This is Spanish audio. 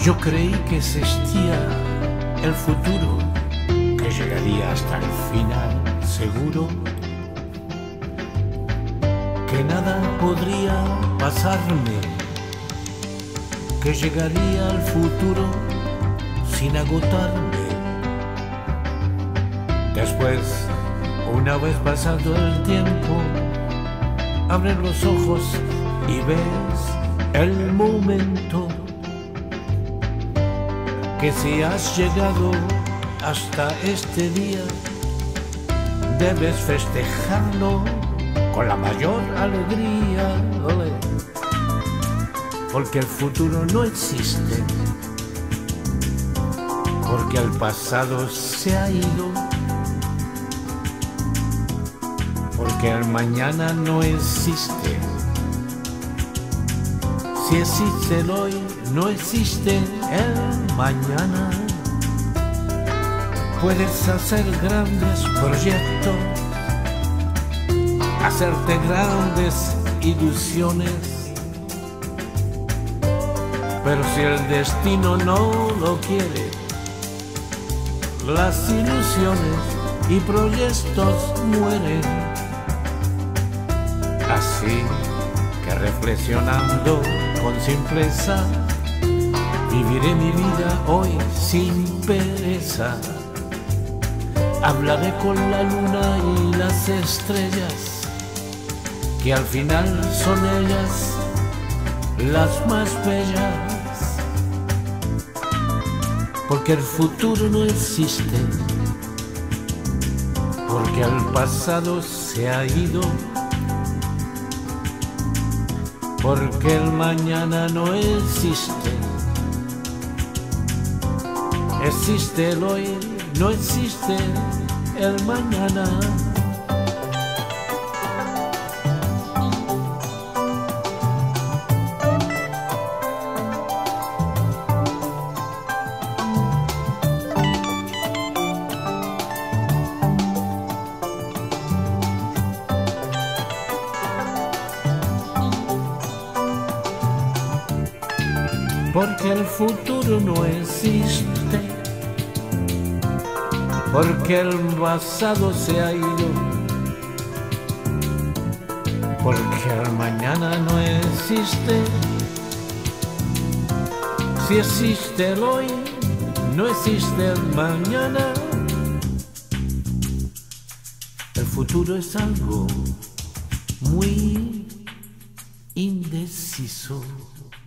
Yo creí que existía el futuro, que llegaría hasta el final seguro, que nada podría pasarme, que llegaría al futuro sin agotarme. Después, una vez pasado el tiempo, abres los ojos y ves el momento, que si has llegado hasta este día, debes festejarlo con la mayor alegría. Ole. Porque el futuro no existe, porque el pasado se ha ido, porque el mañana no existe. Si existe el hoy, no existe el mañana. Puedes hacer grandes proyectos, hacerte grandes ilusiones, pero si el destino no lo quiere, las ilusiones y proyectos mueren. Así que reflexionando con simpleza, viviré mi vida hoy sin pereza. Hablaré con la luna y las estrellas, que al final son ellas las más bellas. Porque el futuro no existe, porque el pasado se ha ido, porque el mañana no existe. Existe el hoy, no existe el mañana. Porque el futuro no existe, porque el pasado se ha ido, porque el mañana no existe. Si existe el hoy, no existe el mañana. El futuro es algo muy indeciso.